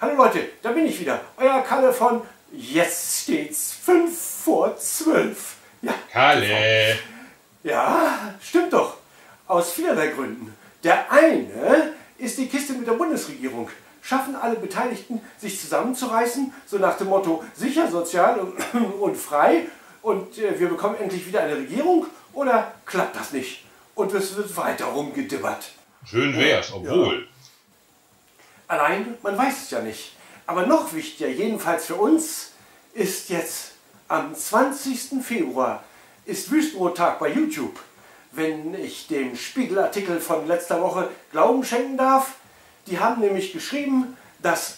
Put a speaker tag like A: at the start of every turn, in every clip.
A: Hallo Leute, da bin ich wieder. Euer Kalle von Jetzt steht's 5 vor 12. Ja,
B: Kalle.
A: Ja, stimmt doch. Aus vielerlei Gründen. Der eine ist die Kiste mit der Bundesregierung. Schaffen alle Beteiligten, sich zusammenzureißen, so nach dem Motto sicher, sozial und frei und wir bekommen endlich wieder eine Regierung, oder klappt das nicht? Und es wird weiter rumgedibbert.
B: Schön wär's, obwohl.
A: Ja. Allein, man weiß es ja nicht. Aber noch wichtiger, jedenfalls für uns, ist jetzt am 20. Februar ist Wüstenrot-Tag bei YouTube. Wenn ich dem Spiegelartikel von letzter Woche Glauben schenken darf, die haben nämlich geschrieben, dass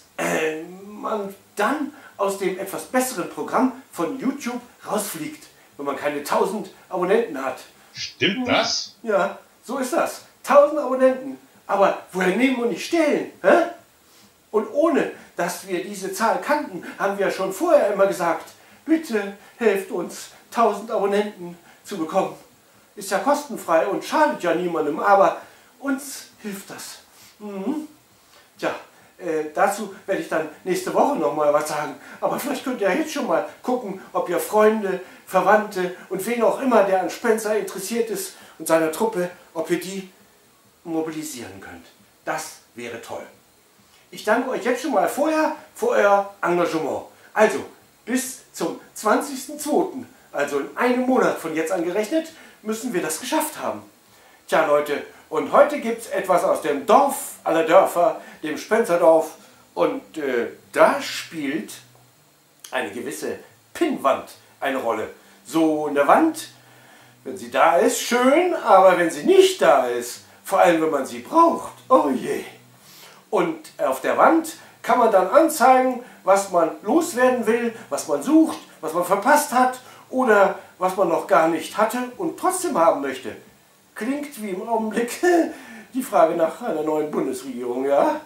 A: man dann aus dem etwas besseren Programm von YouTube rausfliegt, wenn man keine 1000 Abonnenten hat.
B: Stimmt das?
A: Ja, so ist das. 1000 Abonnenten. Aber woher nehmen und nicht stehlen? Hä? Und ohne, dass wir diese Zahl kannten, haben wir schon vorher immer gesagt, bitte helft uns, 1000 Abonnenten zu bekommen. Ist ja kostenfrei und schadet ja niemandem, aber uns hilft das. Mhm. Tja, dazu werde ich dann nächste Woche noch mal was sagen. Aber vielleicht könnt ihr jetzt schon mal gucken, ob ihr Freunde, Verwandte und wen auch immer, der an Spencer interessiert ist und seiner Truppe, ob ihr die mobilisieren könnt. Das wäre toll. Ich danke euch jetzt schon mal vorher für euer Engagement. Also, bis zum 20.02., also in einem Monat von jetzt an gerechnet, müssen wir das geschafft haben. Tja Leute, und heute gibt es etwas aus dem Dorf aller Dörfer, dem Spenzerdorf. Und da spielt eine gewisse Pinnwand eine Rolle. So eine Wand, wenn sie da ist, schön, aber wenn sie nicht da ist, vor allem wenn man sie braucht, oh je. Und auf der Wand kann man dann anzeigen, was man loswerden will, was man sucht, was man verpasst hat oder was man noch gar nicht hatte und trotzdem haben möchte. Klingt wie im Augenblick die Frage nach einer neuen Bundesregierung, ja?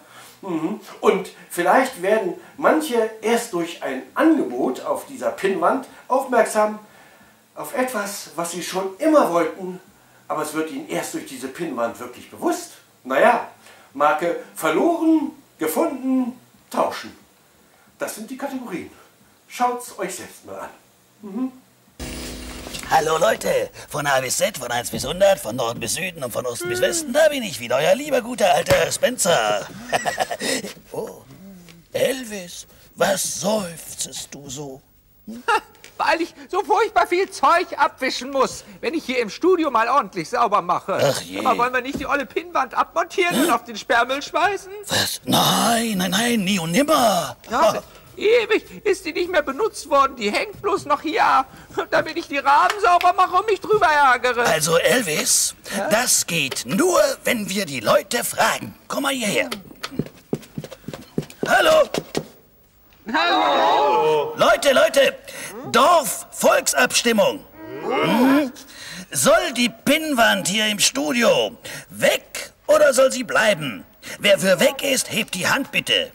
A: Und vielleicht werden manche erst durch ein Angebot auf dieser Pinnwand aufmerksam auf etwas, was sie schon immer wollten, aber es wird ihnen erst durch diese Pinnwand wirklich bewusst. Naja, Marke verloren, gefunden, tauschen. Das sind die Kategorien. Schaut's euch selbst mal an.
C: Hallo Leute, von A bis Z, von 1 bis 100, von Norden bis Süden und von Osten bis Westen, da bin ich wieder, euer lieber guter alter Spencer. Oh, Elvis, was seufzest du so?
D: Weil ich so furchtbar viel Zeug abwischen muss, wenn ich hier im Studio mal ordentlich sauber mache.
C: Ach je.
D: Aber wollen wir nicht die olle Pinnwand abmontieren und auf den Sperrmüll schmeißen?
C: Was? Nein, nein, nein, nie und nimmer.
D: Ja, ewig ist die nicht mehr benutzt worden, die hängt bloß noch hier, damit ich die Rahmen sauber mache und mich drüber ärgere.
C: Also Elvis, das geht nur, wenn wir die Leute fragen. Komm mal hierher. Hallo.
D: Hallo.
C: Leute, Dorf-Volksabstimmung. Soll die Pinnwand hier im Studio weg oder soll sie bleiben? Wer für weg ist, hebt die Hand bitte.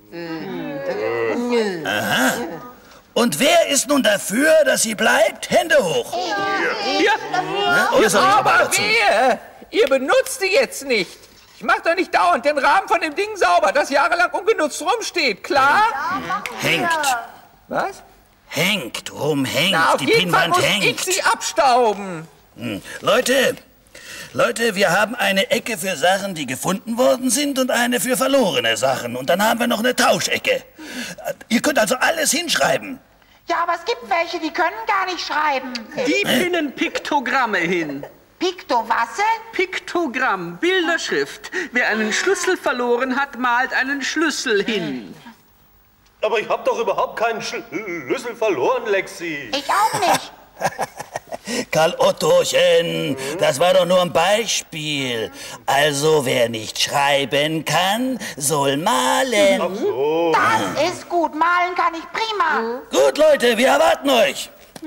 C: Aha. Und wer ist nun dafür, dass sie bleibt? Hände hoch. Oder soll ich aber
D: Aber
C: dazu?
D: wehe, ihr benutzt die jetzt nicht. Ich mach doch nicht dauernd den Rahmen von dem Ding sauber, das jahrelang ungenutzt rumsteht, klar?
C: Hängt.
D: Was?
C: Hängt, rumhängt,
D: Na, auf
C: die
D: jeden Fall
C: Pinnwand
D: muss
C: hängt.
D: ich sie abstauben.
C: Leute, wir haben eine Ecke für Sachen, die gefunden worden sind und eine für verlorene Sachen. Und dann haben wir noch eine Tauschecke. Ihr könnt also alles hinschreiben.
E: Ja, aber es gibt welche, die können gar nicht schreiben.
F: Die pinnen Piktogramme hin.
E: Pikto, was?
F: Piktogramm, Bilderschrift. Wer einen Schlüssel verloren hat, malt einen Schlüssel hin.
G: Aber ich habe doch überhaupt keinen Schlüssel verloren, Lexi.
E: Ich auch nicht.
C: Karl Ottochen, das war doch nur ein Beispiel. Also wer nicht schreiben kann, soll malen.
G: Ach so.
E: Das ist gut. Malen kann ich prima.
C: Gut, Leute, wir erwarten euch.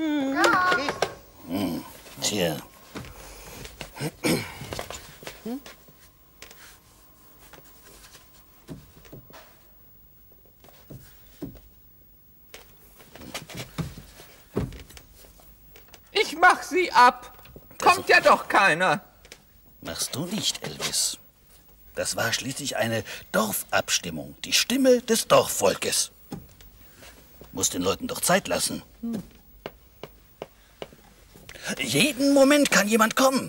C: Tja.
D: Ich mach sie ab. Kommt ja doch keiner.
C: Machst du nicht, Elvis. Das war schließlich eine Dorfabstimmung. Die Stimme des Dorfvolkes. Muss den Leuten doch Zeit lassen. Jeden Moment kann jemand kommen.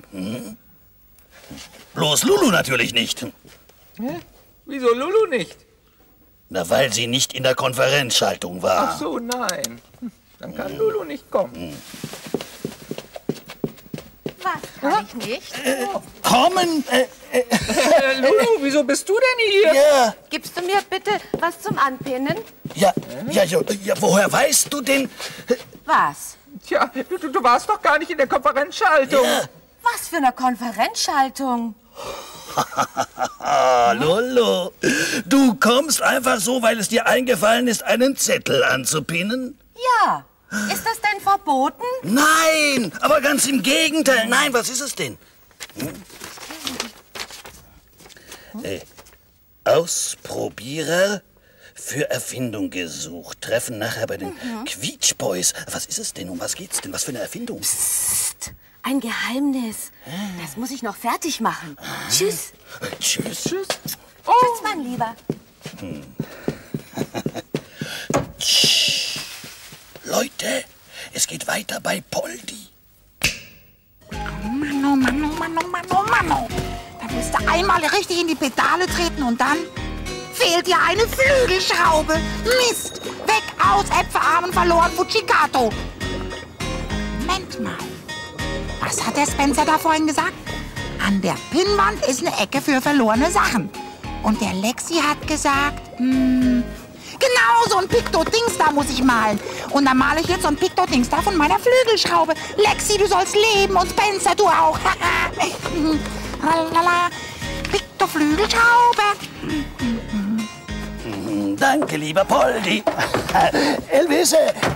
C: Bloß Lulu natürlich nicht.
D: Hä? Wieso Lulu nicht?
C: Na, weil sie nicht in der Konferenzschaltung war.
D: Ach so, nein. Dann kann Lulu nicht kommen.
H: Was kann ich nicht?
C: Kommen?
D: Lulu, wieso bist du denn hier?
C: Ja.
H: Gibst du mir bitte was zum Anpinnen?
C: Ja, woher weißt du denn?
H: Was?
D: Tja, du warst doch gar nicht in der Konferenzschaltung.
C: Ja.
H: Was für eine Konferenzschaltung?
C: Lulu, du kommst einfach so, weil es dir eingefallen ist, einen Zettel anzupinnen?
H: Ja. Ist das denn verboten?
C: Nein, aber ganz im Gegenteil. Nein, was ist es denn? Ausprobierer für Erfindung gesucht. Treffen nachher bei den Quietschboys. Was ist es denn? Um was geht's denn? Was für eine Erfindung?
H: Psst, ein Geheimnis. Das muss ich noch fertig machen. Tschüss.
C: Tschüss.
D: Tschüss.
H: Tschüss, mein Lieber.
C: Leute, es geht weiter bei Poldi.
E: Mann, oh Mann, oh Mann, oh Mann, oh Mann, oh. Da willst du einmal richtig in die Pedale treten und dann fehlt dir eine Flügelschraube. Mist! Weg aus, Äpfelarmen verloren, Fujikato. Moment mal. Was hat der Spencer da vorhin gesagt? An der Pinnwand ist eine Ecke für verlorene Sachen. Und der Lexi hat gesagt, genau, so ein Pikto-Dings da muss ich malen. Und dann male ich jetzt so ein Pikto-Dings da von meiner Flügelschraube. Lexi, du sollst leben und Spencer, du auch. Lalala. Pikto-Flügelschraube.
C: Danke, lieber Poldi. Elvis,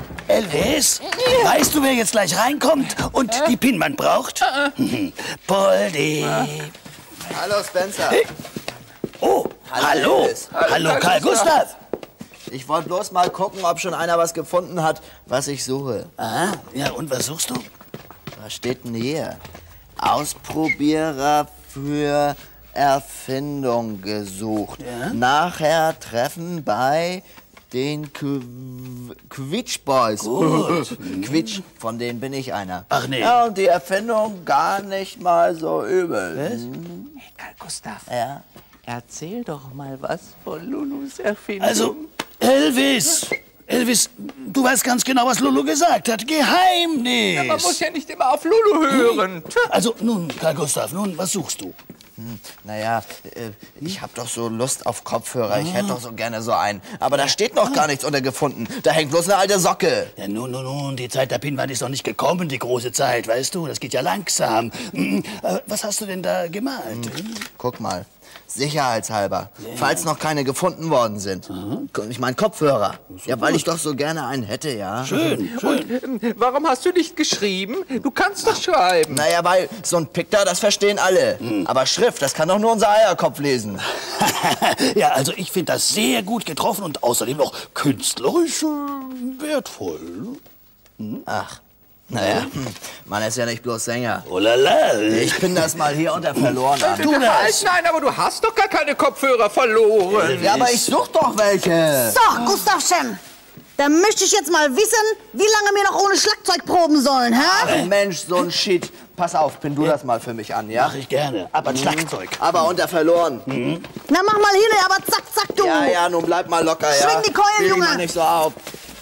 C: weißt du, wer jetzt gleich reinkommt und die Pinnwand braucht? Poldi.
I: Hallo, Spencer.
C: Oh, hallo.
I: Elvis.
C: Hallo, Karl Gustav.
I: Ich wollte bloß mal gucken, ob schon einer was gefunden hat, was ich suche.
C: Aha, ja, und was suchst du?
I: Was steht denn hier? Ausprobierer für Erfindung gesucht.
C: Ja?
I: Nachher Treffen bei den Quietschboys.
C: Gut.
I: Quietsch, von denen bin ich einer.
C: Ach nee.
I: Ja, und die Erfindung gar nicht mal so übel.
C: Was?
F: Hey, Karl Gustav,
I: Ja.
F: erzähl doch mal was von Lulus Erfindung.
C: Also, Elvis, du weißt ganz genau, was Lulu gesagt hat. Geheimnis.
D: Man muss ja nicht immer auf Lulu hören.
C: Also, nun, Karl Gustav, was suchst du?
I: Naja, ich hab doch so Lust auf Kopfhörer. Ich hätte doch so gerne so einen. Aber da steht noch gar nichts unter gefunden. Da hängt bloß eine alte Socke.
C: Ja, nun, die Zeit der Pinnwand ist noch nicht gekommen, die große Zeit, weißt du? Das geht ja langsam. Was hast du denn da gemalt?
I: Guck mal. Sicherheitshalber. Falls noch keine gefunden worden sind. Ich meine Kopfhörer. Ja, weil ich doch so gerne einen hätte, ja.
C: Schön.
D: Warum hast du nicht geschrieben? Du kannst doch schreiben.
I: Naja, weil so ein Picter, das verstehen alle. Aber Schrift, das kann doch nur unser Eierkopf lesen.
C: Ja, also ich finde das sehr gut getroffen und außerdem noch künstlerisch wertvoll.
I: Ach, naja, man ist ja nicht bloß Sänger.
C: Oh la la.
I: Ich bin das mal hier unter verloren an.
C: Tu das.
D: Nein, aber du hast doch gar keine Kopfhörer verloren.
I: Ja, aber ich such doch welche.
J: So, Gustavchen, da möchte ich jetzt mal wissen, wie lange wir noch ohne Schlagzeug proben sollen, hä?
I: Ach Mensch, so ein Shit. Pass auf, pin du das mal für mich an, ja?
C: Mach ich gerne, aber ein Schlagzeug.
I: Aber unter verloren.
J: Na, mach mal hin, aber zack, zack, du.
I: Ja, nun bleib mal locker, ja?
J: Schwing die Keulen,
I: Spiel dich
J: Junge.
I: mal nicht so auf.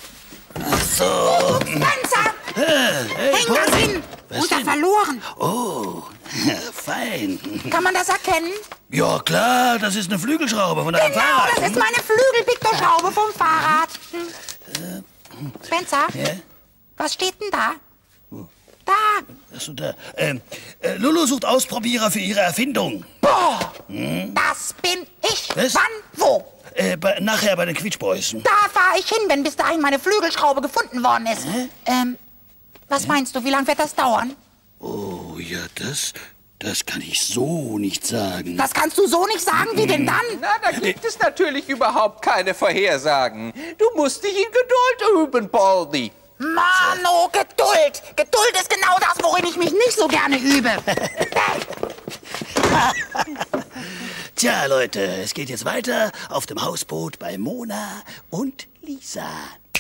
C: So.
E: Spencer! Häng das hin! Unter verloren!
C: Oh, fein.
E: Kann man das erkennen?
C: Ja, klar, das ist eine Flügelschraube von deinem
E: Genau,
C: Fahrrad.
E: das ist meine Flügelpiktoschraube vom Fahrrad. Spencer,
C: Ja?
E: was steht denn da? Da!
C: Achso, da. Lulu sucht Ausprobierer für ihre Erfindung.
E: Boah! Das bin ich!
C: Was?
E: Wann? Wo?
C: Nachher bei den Quietschboys.
E: Da fahre ich hin, wenn bis dahin meine Flügelschraube gefunden worden ist. Was meinst du, wie lange wird das dauern?
C: Oh, ja, das kann ich so nicht sagen.
E: Das kannst du so nicht sagen, wie denn dann?
D: Na, da gibt es natürlich überhaupt keine Vorhersagen. Du musst dich in Geduld üben, Baldi.
E: Mann, oh, Geduld! Geduld ist genau das, worin ich mich nicht so gerne übe.
C: Tja, Leute, es geht jetzt weiter auf dem Hausboot bei Mona und Lisa.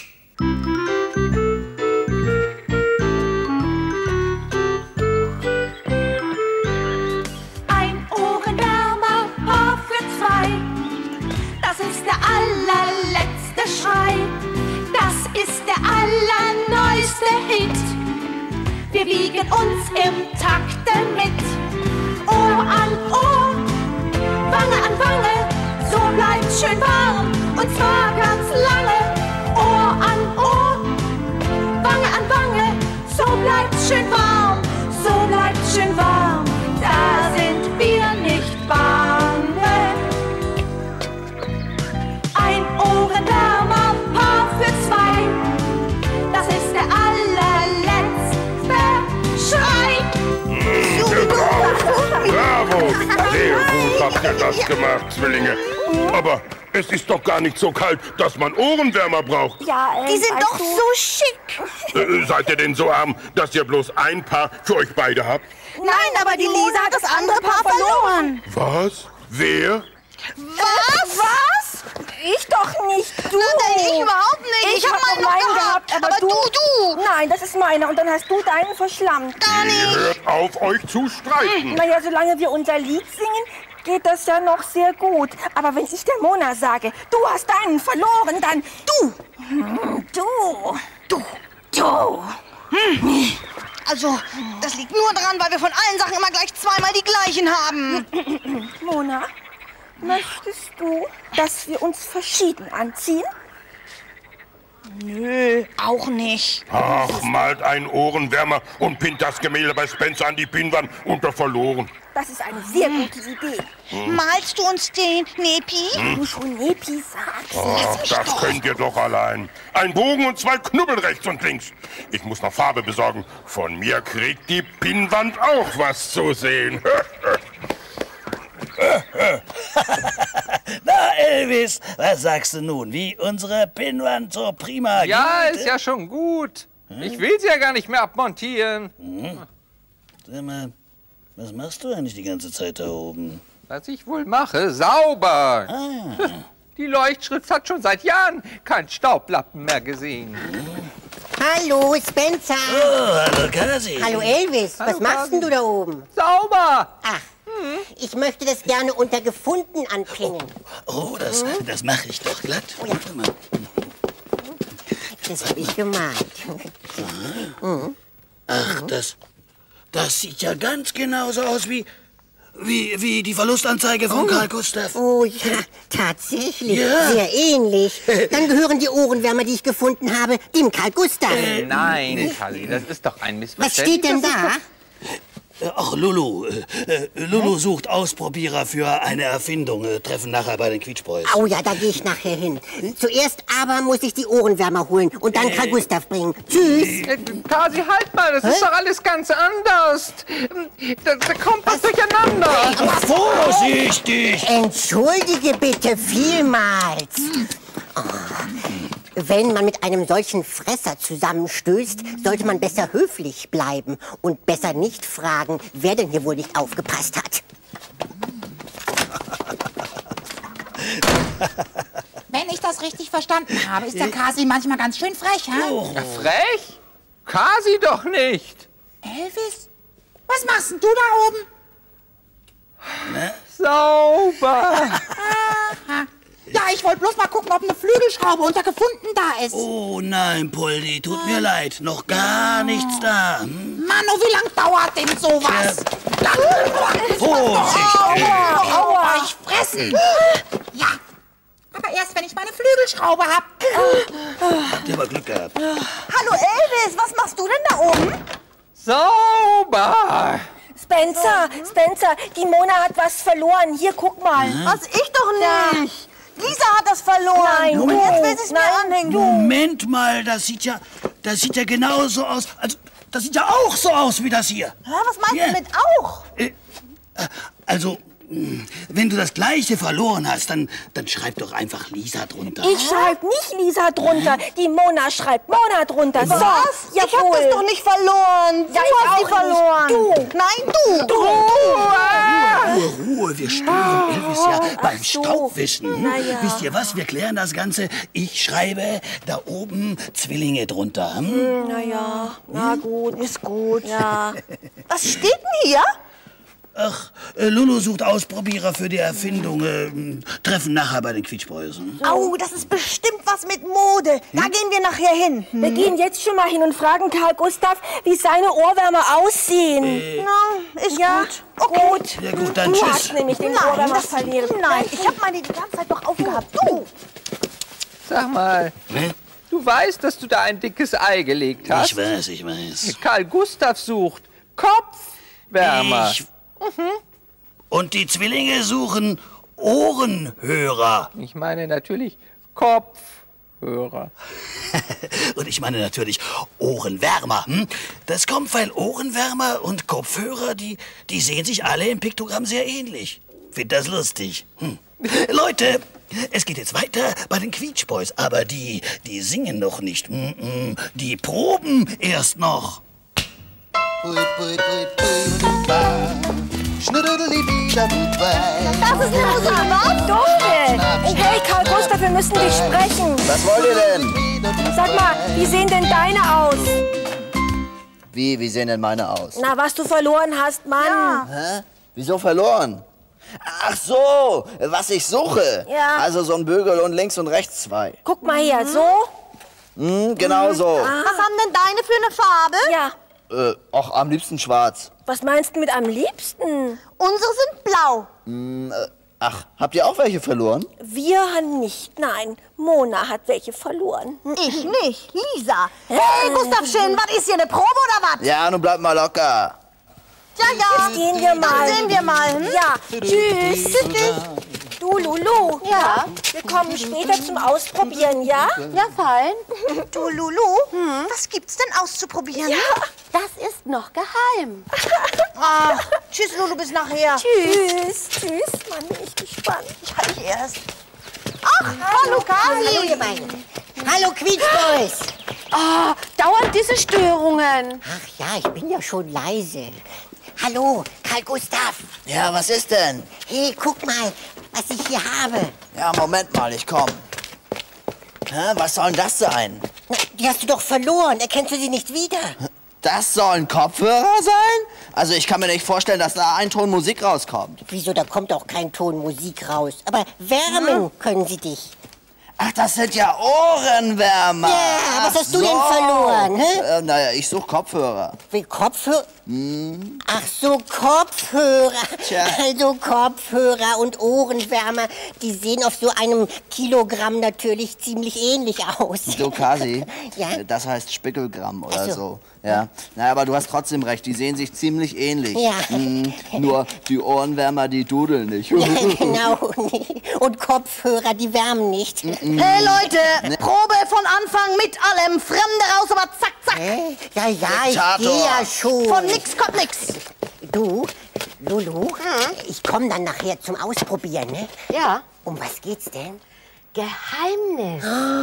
K: Ein Ohrenwärmer, Paar für zwei. Das ist der allerletzte Schrei. Das ist der allerneueste Hit. Wir wiegen uns im Takte mit. Ohr an Ohr, Wange an Wange, so bleibt's schön warm, und zwar ganz lange. Ohr an Ohr, Wange an Wange, so bleibt's schön warm, so bleibt's schön warm. Da sind wir nicht bange. Ein Ohrenwärmer, Paar für zwei. Das ist der allerletzte Schrei.
L: Bravo! Sehr gut habt ihr das gemacht, Zwillinge. Aber es ist doch gar nicht so kalt, dass man Ohrenwärmer braucht.
J: Ja, die sind doch so schick.
L: Seid ihr denn so arm, dass ihr bloß ein Paar für euch beide habt?
J: Nein, aber die Lisa hat das andere Paar verloren.
L: Was? Wer?
J: Was?
M: Ich doch nicht, du.
J: Nein, ich überhaupt nicht. Ich hab
M: mal
J: noch
M: meinen
J: gehabt, aber du.
M: Nein, das ist meiner und dann hast du deinen verschlammt.
J: Gar nicht.
L: Hört auf, euch zu streiten.
M: Naja, solange wir unser Lied singen, geht das ja noch sehr gut. Aber wenn ich der Mona sage, du hast deinen verloren, dann du.
J: Also, das liegt nur daran, weil wir von allen Sachen immer gleich zweimal die gleichen haben.
M: Mona, möchtest du, dass wir uns verschieden anziehen?
J: Nö, auch nicht.
L: Ach, malt einen Ohrenwärmer und pinnt das Gemälde bei Spencer an die Pinnwand unter verloren.
M: Das ist eine sehr gute Idee.
J: Malst du uns den Nepi?
M: Du schon Nepi sagst.
L: Ach, das könnt ihr doch allein. Ein Bogen und 2 Knubbel rechts und links. Ich muss noch Farbe besorgen. Von mir kriegt die Pinnwand auch was zu sehen.
C: Na, Elvis, was sagst du nun? Wie unsere Pinnwand so prima geht?
D: Ja, ist ja schon gut. Ich will sie ja gar nicht mehr abmontieren.
C: Sag mal, was machst du eigentlich die ganze Zeit da oben?
D: Was ich wohl mache? Sauber. Die Leuchtschrift hat schon seit Jahren keinen Staublappen mehr gesehen.
N: Hallo, Spencer.
C: Oh, hallo, Kasi.
N: Hallo, Elvis. Was machst denn du da oben?
D: Sauber.
N: Ach, ich möchte das gerne unter gefunden anpinnen.
C: Oh, das mache ich doch glatt.
N: Oh, ja. Das habe ich gemalt.
C: Ach, das sieht ja ganz genauso aus wie die Verlustanzeige von Karl Gustav.
N: Oh ja, tatsächlich.
C: Ja.
N: Sehr ähnlich. Dann gehören die Ohrenwärmer, die ich gefunden habe, dem Karl Gustav.
D: Nein, Kalli, das ist doch ein Missverständnis.
N: Was steht denn da?
C: Ach, Lulu. Lulu sucht Ausprobierer für eine Erfindung. Treffen nachher bei den Quietschboys.
N: Oh ja, da gehe ich nachher hin. Zuerst aber muss ich die Ohrenwärmer holen und dann Karl Gustav bringen. Tschüss.
D: Kasi, halt mal, das ist doch alles ganz anders. Da kommt was durcheinander.
C: Vorsichtig!
N: Entschuldige bitte vielmals. Wenn man mit einem solchen Fresser zusammenstößt, sollte man besser höflich bleiben und besser nicht fragen, wer denn hier wohl nicht aufgepasst hat.
E: Wenn ich das richtig verstanden habe, ist der Kasi manchmal ganz schön frech, ha?
D: Oh. Frech? Kasi doch nicht.
E: Elvis, was machst denn du da oben?
D: Sauber.
E: Ja, ich wollte bloß mal gucken, ob eine Flügelschraube unter gefunden da ist.
C: Oh nein, Poldi, tut mir leid. Noch gar nichts da.
E: Mann, oh, wie lang dauert denn sowas?
C: Vorsicht!
E: Aua, ich fressen. Ja, aber erst, wenn ich meine Flügelschraube hab.
C: Habt ihr aber Glück gehabt.
M: Hallo Elvis, was machst du denn da oben?
D: Sauber.
M: Spencer, die Mona hat was verloren. Hier, guck mal.
J: Was, ich doch nicht. Lisa hat das verloren.
M: Nein,
J: und jetzt will sie es mir anhängen.
C: Moment mal, das sieht ja genauso aus. Also, das sieht ja auch so aus wie das hier.
J: Was meinst du mit auch?
C: Also, Wenn du das Gleiche verloren hast, dann schreib doch einfach Lisa drunter.
M: Ich schreibe nicht Lisa drunter. Die Mona schreibt Mona drunter.
J: Was?
M: So,
J: Ich hab das doch nicht verloren.
M: Ja,
J: Du hast die verloren.
M: Du.
J: Nein, du.
C: Ruhe, wir stören Elvis ja beim Staubwischen.
M: Na ja.
C: Wisst ihr was, wir klären das Ganze. Ich schreibe da oben Zwillinge drunter.
M: Naja, na gut.
J: Ist gut.
M: Ja.
J: Was steht denn hier?
C: Ach, Lulu sucht Ausprobierer für die Erfindung. Treffen nachher bei den Quietschboys.
J: Au, das ist bestimmt was mit Mode. Da gehen wir nachher hin.
M: Wir gehen jetzt schon mal hin und fragen Karl Gustav, wie seine Ohrwärmer aussehen.
J: Na, ist
M: Ja,
J: gut. Okay.
M: gut.
C: Ja gut, dann
M: Du
C: tschüss.
M: hast nämlich den
J: Nein,
M: Ohrwärmer
J: das,
M: verlieren.
J: nein, ich habe meine die ganze Zeit noch aufgehabt. Du.
D: Sag mal, du weißt, dass du da ein dickes Ei gelegt hast?
C: Ich weiß.
D: Karl Gustav sucht Kopfwärmer.
C: Und die Zwillinge suchen Ohrenhörer.
D: Ich meine natürlich Kopfhörer.
C: Und ich meine natürlich Ohrenwärmer. Das kommt, weil Ohrenwärmer und Kopfhörer, die sehen sich alle im Piktogramm sehr ähnlich. Find das lustig. Leute, es geht jetzt weiter bei den Quietschboys. Aber die singen noch nicht. Die proben erst noch.
J: Das ist eine Musik, was?
M: Dufte! Hey, Karl Gustav, wir müssen dich sprechen.
I: Was wollt ihr denn?
M: Sag mal, wie sehen denn deine aus?
I: Wie sehen denn meine aus?
M: Na, was du verloren hast, Mann.
I: Hä? Wieso verloren? Ach so, was ich suche.
M: Ja.
I: Also so ein Bügel und links und rechts zwei.
M: Guck mal hier, so.
I: Genau so.
J: Was haben denn deine für eine Farbe?
M: Ja.
I: Auch am liebsten schwarz.
M: Was meinst du mit am liebsten?
J: Unsere sind blau.
I: Ach, habt ihr auch welche verloren?
M: Wir nicht, nein. Mona hat welche verloren.
J: Ich nicht, Lisa. Hey, Gustavchen, was ist hier, eine Probe oder was?
I: Ja, nun bleibt mal locker.
J: Ja.
M: Jetzt gehen wir mal.
J: Dann sehen wir mal.
M: Ja, tschüss. Du, Lulu.
J: Ja?
M: Wir kommen später zum Ausprobieren, ja?
J: Ja, fein. Du, Lulu, was gibt's denn auszuprobieren?
M: Ja.
H: Das ist noch geheim.
J: Tschüss, Lulu, bis nachher.
M: Tschüss. Tschüss. Mann, bin ich gespannt.
J: Ja, ich erst. Ach, hallo, Kasi.
N: Hallo, ihr beiden. Hallo, Quietschboys.
H: Dauernd diese Störungen.
N: Ach ja, ich bin ja schon leise. Hallo, Karl Gustav.
I: Ja, was ist denn?
N: Hey, guck mal, was ich hier habe.
I: Ja, Moment mal, ich komm. Hä, was soll denn das sein?
N: Na, die hast du doch verloren. Erkennst du sie nicht wieder?
I: Das sollen Kopfhörer sein? Also ich kann mir nicht vorstellen, dass da ein Ton Musik rauskommt.
N: Wieso, da kommt auch kein Ton Musik raus. Aber wärmen können sie dich.
I: Ach, das sind ja Ohrenwärmer.
N: Ja, was
I: Ach
N: hast du denn verloren, hä?
I: Naja, ich suche Kopfhörer.
N: Wie Kopfhörer? Ach so, Kopfhörer.
I: Tja.
N: Also Kopfhörer und Ohrenwärmer, die sehen auf so einem Kilogramm natürlich ziemlich ähnlich aus.
I: Du, Kasi,
N: Ja?
I: das heißt Spickelgramm oder
N: Ach so.
I: so. Ja. Naja, aber du hast trotzdem recht, die sehen sich ziemlich ähnlich.
N: Ja.
I: Nur die Ohrenwärmer, die dudeln nicht.
N: Ja, genau. Und Kopfhörer, die wärmen nicht.
J: Hey, Leute, Probe von Anfang mit allem. Fremde raus, aber zack, zack.
N: Ja, ich
I: Diktator.
N: gehe ja schon.
J: Von nix kommt nix.
N: Du, Lulu, ich komme dann nachher zum Ausprobieren, ne?
H: Ja.
N: Um was geht's denn?
H: Geheimnis.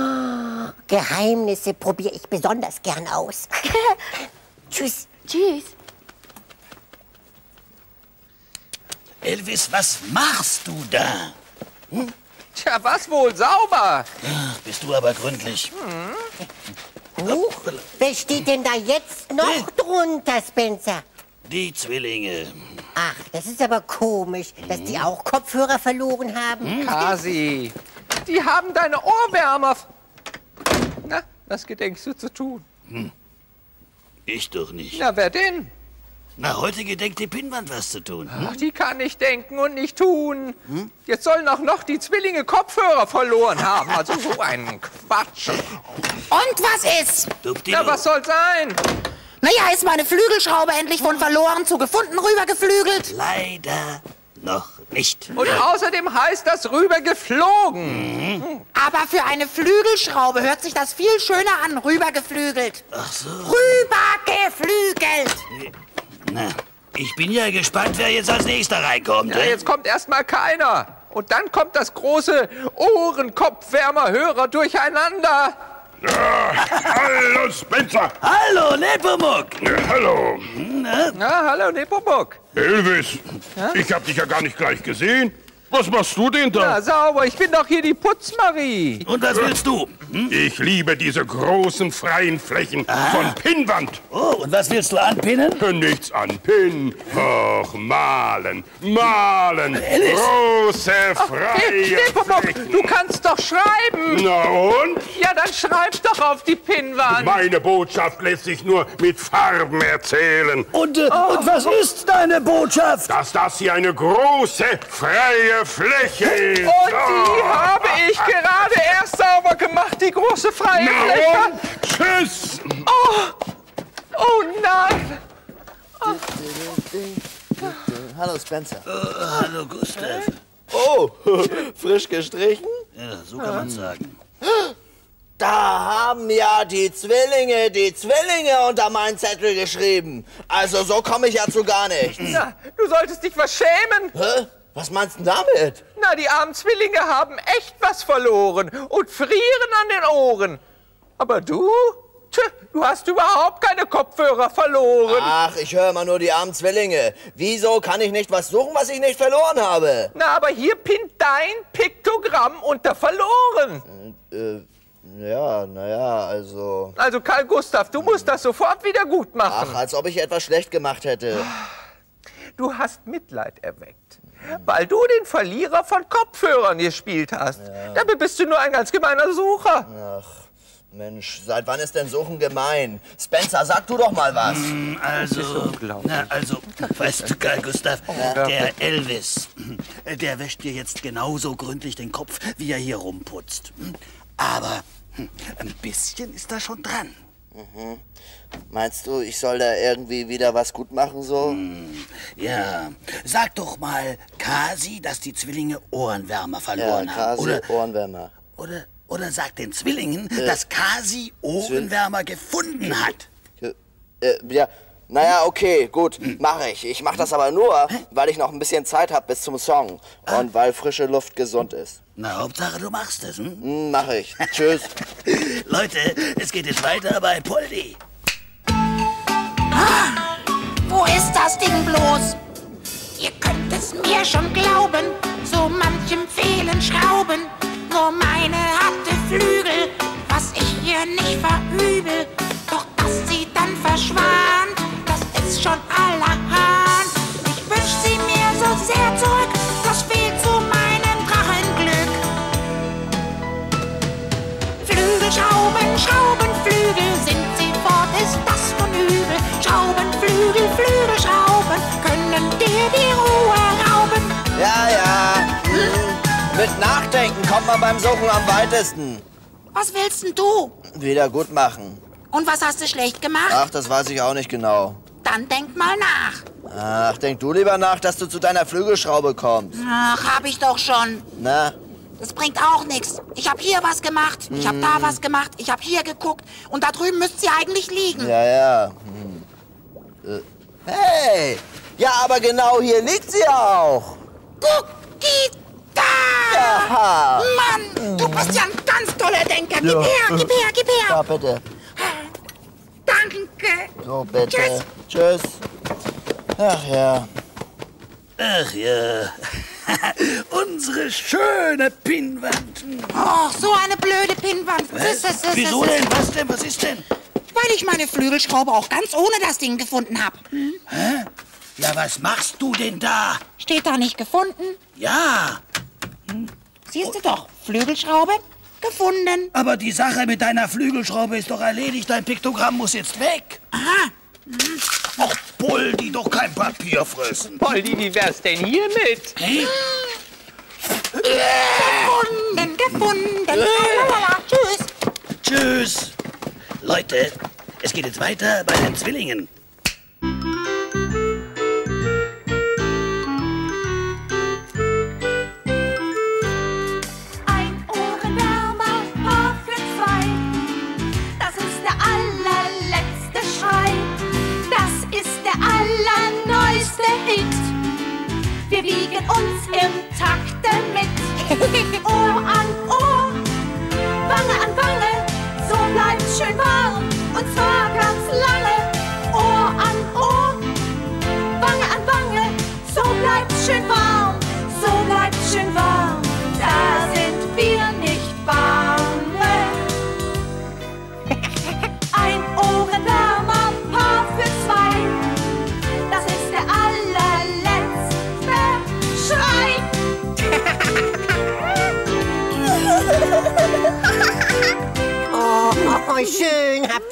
N: Geheimnisse probiere ich besonders gern aus. Tschüss.
H: Tschüss.
C: Elvis, was machst du da?
D: Tja, was wohl? Sauber.
C: Ach, bist du aber gründlich.
N: Huch, wer steht denn da jetzt noch drunter, Spencer?
C: Die Zwillinge.
N: Ach, das ist aber komisch, dass die auch Kopfhörer verloren haben.
D: Kasi, die haben deine Ohrwärmer. Na, was gedenkst du zu tun?
C: Ich doch nicht.
D: Na, wer denn?
C: Na, heute gedenkt die Pinnwand was zu tun.
D: Ach, die kann nicht denken und nicht tun. Jetzt sollen auch noch die Zwillinge Kopfhörer verloren haben. Also so ein Quatsch.
E: Und was ist?
D: Na, was soll sein?
E: Naja, ist meine Flügelschraube endlich von verloren zu gefunden rübergeflügelt?
C: Leider noch nicht.
D: Und außerdem heißt das rüber geflogen.
E: Aber für eine Flügelschraube hört sich das viel schöner an, rübergeflügelt.
C: Ach so.
E: Rübergeflügelt.
C: Na, Ich bin ja gespannt, wer jetzt als nächster reinkommt.
D: Ja, jetzt kommt erstmal keiner. Und dann kommt das große Ohren-Kopfwärmer-Hörer durcheinander.
L: Ja, hallo, Spencer.
C: Hallo, Nepomuk.
L: Hallo.
D: Na, hallo, Nepomuk.
L: Elvis, ich hab dich ja gar nicht gleich gesehen. Was machst du denn da?
D: Na, sauber, ich bin doch hier die Putzmarie.
C: Und was willst du?
L: Ich liebe diese großen freien Flächen von Pinnwand.
C: Oh, und was willst du anpinnen?
L: Nichts anpinnen. Och, malen, malen.
C: Alice.
L: Große freie
D: Flächen. Du kannst doch schreiben.
L: Na und?
D: Ja, dann schreib doch auf die Pinnwand.
L: Meine Botschaft lässt sich nur mit Farben erzählen.
C: Und was ist deine Botschaft?
L: Dass das hier eine große freie Fläche ist.
D: Und die habe ich gerade erst sauber gemacht, die große freie Fläche.
L: Tschüss.
D: Oh nein.
I: Hallo, Spencer.
C: Hallo, Gustav.
I: Oh, frisch gestrichen?
C: Ja, so kann man sagen.
I: Da haben ja die Zwillinge unter meinen Zettel geschrieben. Also so komme ich ja zu gar nichts.
D: Na, du solltest dich was schämen.
I: Hä? Was meinst du damit?
D: Na, die armen Zwillinge haben echt was verloren und frieren an den Ohren. Aber du? Tja, du hast überhaupt keine Kopfhörer verloren.
I: Ach, ich höre immer nur die armen Zwillinge. Wieso kann ich nicht was suchen, was ich nicht verloren habe?
D: Na, aber hier pinnt dein Piktogramm unter verloren.
I: Ja, naja, also...
D: Also Karl Gustav, du musst das sofort wieder gut machen.
I: Ach, als ob ich etwas schlecht gemacht hätte.
D: Du hast Mitleid erweckt, weil du den Verlierer von Kopfhörern gespielt hast.
I: Ja.
D: Dabei bist du nur ein ganz gemeiner Sucher.
I: Ach, Mensch, seit wann ist denn Suchen gemein? Spencer, sag du doch mal was.
C: Also, weißt du, Karl Gustav, der Elvis, der wäscht dir jetzt genauso gründlich den Kopf, wie er hier rumputzt. Aber ein bisschen ist da schon dran.
I: Mhm. Meinst du, ich soll da irgendwie wieder was gut machen, so?
C: Ja, sag doch mal Kasi, dass die Zwillinge Ohrenwärmer verloren haben.
I: Kasi, Ohrenwärmer.
C: Oder sag den Zwillingen, dass Kasi Ohrenwärmer gefunden hat.
I: Ja, naja, okay, gut, mache ich. Ich mache das aber nur, weil ich noch ein bisschen Zeit habe bis zum Song. Und weil frische Luft gesund ist.
C: Na, Hauptsache du machst es,
I: Mache ich. Tschüss.
C: Leute, es geht jetzt weiter bei Poldi.
E: Wo ist das Ding bloß? Ihr könnt es mir schon glauben, so manchem fehlen Schrauben. Nur meine hatte Flügel, was ich hier nicht verübel. Doch dass sie dann verschwand, das ist schon allerhand. Ich wünsch sie mir so sehr zurück, das fehlt zu meinem Drachenglück. Flügelschrauben, Schraubenflügel, sind sie fort, ist das von übel. Schraubenflügel, Flügelschrauben, können dir die Ruhe rauben.
I: Ja. Mit Nachdenken kommt man beim Suchen am weitesten.
E: Was willst denn du?
I: Wieder gut machen.
E: Und was hast du schlecht gemacht?
I: Ach, das weiß ich auch nicht genau.
E: Dann denk mal nach.
I: Ach, denk du lieber nach, dass du zu deiner Flügelschraube kommst.
E: Ach, hab ich doch schon.
I: Na?
E: Das bringt auch nichts. Ich hab hier was gemacht, ich hab da was gemacht, ich hab hier geguckt und da drüben müsste sie eigentlich liegen.
I: Ja. Hey! Ja, aber genau hier liegt sie auch.
E: Gucki da!
I: Ja.
E: Mann, du bist ja ein ganz toller Denker. Gib her.
I: Ja, bitte.
E: Danke.
I: So, bitte. Tschüss. Ach ja.
C: Unsere schöne Pinnwand.
E: Oh, so eine blöde Pinnwand.
C: Wieso denn? Was denn? Was ist denn?
E: Weil ich meine Flügelschraube auch ganz ohne das Ding gefunden habe.
C: Hä? Ja, was machst du denn da?
E: Steht da nicht gefunden?
C: Ja.
E: Siehst du doch, Flügelschraube gefunden.
C: Aber die Sache mit deiner Flügelschraube ist doch erledigt. Dein Piktogramm muss jetzt weg.
E: Aha.
C: Ach, Poldi, doch kein Papier fressen.
D: Poldi, wie wär's denn hiermit?
C: Hey?
E: Gefunden. Tschüss.
C: Tschüss. Leute, es geht jetzt weiter bei den Zwillingen.
K: Ein Ohrenwärmer, Paar für zwei. Das ist der allerletzte Schrei. Das ist der allerneueste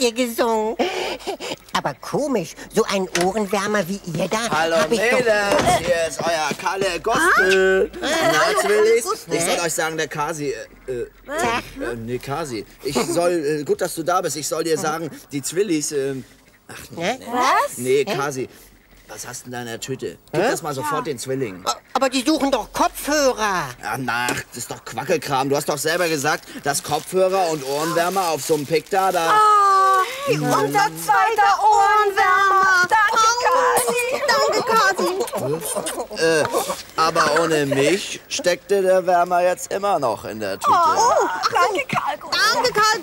N: ihr gesungen. Aber komisch, so einen Ohrenwärmer wie ihr da
I: Hallo
N: hab ich
I: Mädels,
N: doch...
I: hier ist euer Kalle Gostel. Na, Zwillis? Ich soll euch sagen, der Kasi... nee, Kasi. Gut, dass du da bist. Ich soll dir sagen, die Zwillis... ach, nee.
N: Was?
I: Nee, Kasi. Was hast du denn da in der Tüte? Gib das mal sofort den Zwillingen.
N: Aber die suchen doch Kopfhörer.
I: Ja, das ist doch Quackelkram. Du hast doch selber gesagt, dass Kopfhörer und Ohrenwärmer auf so einem Pick da...
M: Unser zweiter Ohrenwärmer. Danke, Kasi.
I: Aber ohne mich steckte der Wärmer jetzt immer noch in der Tüte.
M: Danke, Karl Gustav.
J: Danke, Karl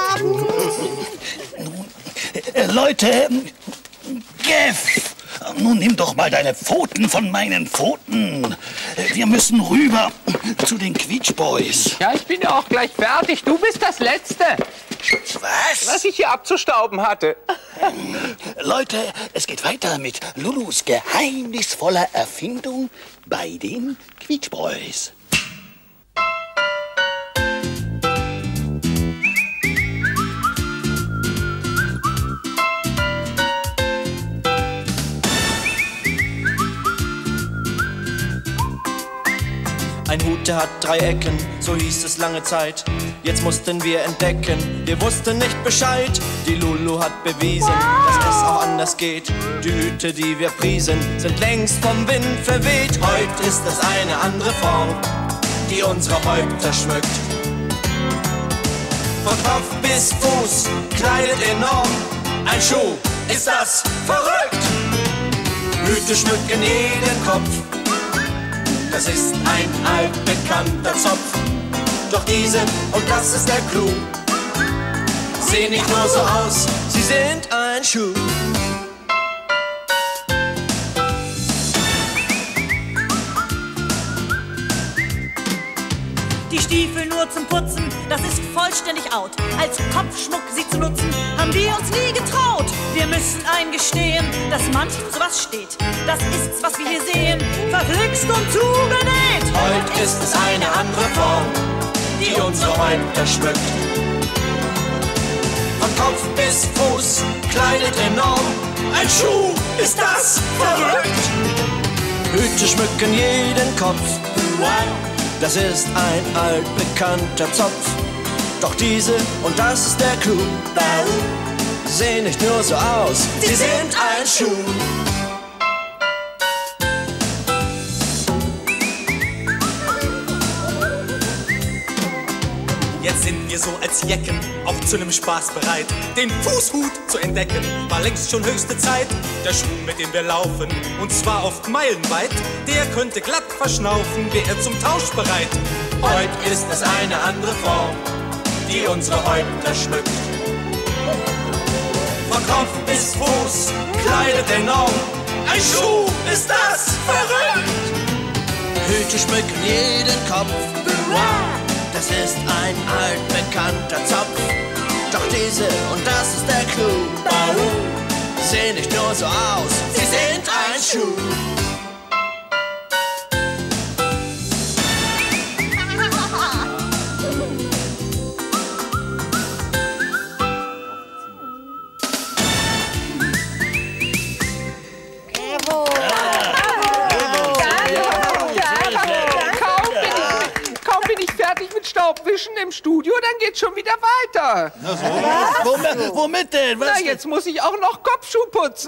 J: Gustav.
C: Leute, Geff, nun nimm doch mal deine Pfoten von meinen Pfoten. Wir müssen rüber zu den Quietschboys.
D: Ja, ich bin ja auch gleich fertig. Du bist das Letzte. Was ich hier abzustauben hatte.
C: Leute, es geht weiter mit Lulus geheimnisvoller Erfindung bei den Quietschboys.
O: Ein Hut, der hat 3 Ecken, so hieß es lange Zeit. Jetzt mussten wir entdecken, wir wussten nicht Bescheid. Die Lulu hat bewiesen, dass es auch anders geht. Die Hüte, die wir priesen, sind längst vom Wind verweht. Heute ist es eine andere Form, die unsere Häupter schmückt. Von Kopf bis Fuß, kleidet enorm. Ein Schuh, ist das verrückt? Hüte schmücken jeden Kopf. Das ist ein altbekannter Zopf. Doch diese, und das ist der Clou, sehen nicht nur so aus, sie sind ein Schuh.
P: Die Stiefel nur zum Putzen, das ist vollständig out. Als Kopfschmuck sie zu nutzen, haben wir uns nie getraut. Wir müssen eingestehen, dass manchem sowas steht. Das ist's, was wir hier sehen, verflixt und zugenäht.
O: Heute ist es eine andere Form, die unsere Häupter schmückt. Von Kopf bis Fuß, kleidet enorm. Ein Schuh, ist das verrückt? Hüte schmücken jeden Kopf. Das ist ein altbekannter Zopf. Doch diese, und das ist der Clou, sehen nicht nur so aus, sie sind ein Schuh.
Q: Jetzt sind wir so als Jecken auch zu nem Spaß bereit. Den Fußhut zu entdecken war längst schon höchste Zeit. Der Schuh, mit dem wir laufen, und zwar oft meilenweit, der könnte glatt verschnaufen, wäre er zum Tausch bereit.
O: Heute ist es eine andere Form, die unsere Häupter schmückt. Von Kopf bis Fuß, kleidet enorm. Ein Schuh, ist das verrückt? Hüte schmücken jeden Kopf. Das ist ein altbekannter Zopf. Doch diese, und das ist der Clou, sehen nicht nur so aus, sie sind ein Schuh.
D: Staubwischen im Studio, dann geht's schon wieder weiter.
C: Na so. Womit denn? Was?
D: Na, jetzt muss ich auch noch Kopfschuh putzen.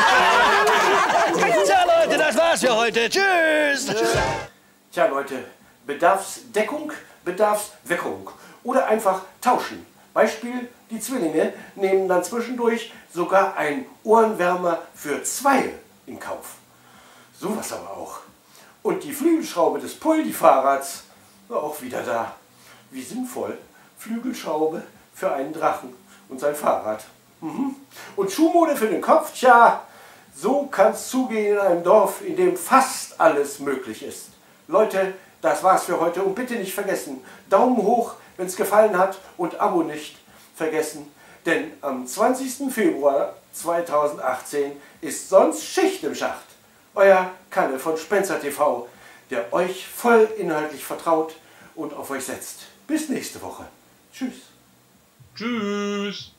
C: Tja, Leute, das war's für heute. Tschüss.
A: Tja, Leute, Bedarfsdeckung, Bedarfsweckung. Oder einfach tauschen. Beispiel, die Zwillinge nehmen dann zwischendurch sogar einen Ohrenwärmer für 2 in Kauf. Sowas aber auch. Und die Flügelschraube des Puldi-Fahrrads war auch wieder da. Wie sinnvoll. Flügelschraube für einen Drachen und sein Fahrrad. Und Schuhmode für den Kopf, tja, so kann's zugehen in einem Dorf, in dem fast alles möglich ist. Leute, das war's für heute und bitte nicht vergessen, Daumen hoch, wenn's gefallen hat und Abo nicht vergessen, denn am 20. Februar 2018 ist sonst Schicht im Schacht. Euer Kalle von Spencer TV, der euch voll inhaltlich vertraut und auf euch setzt. Bis nächste Woche. Tschüss.
B: Tschüss.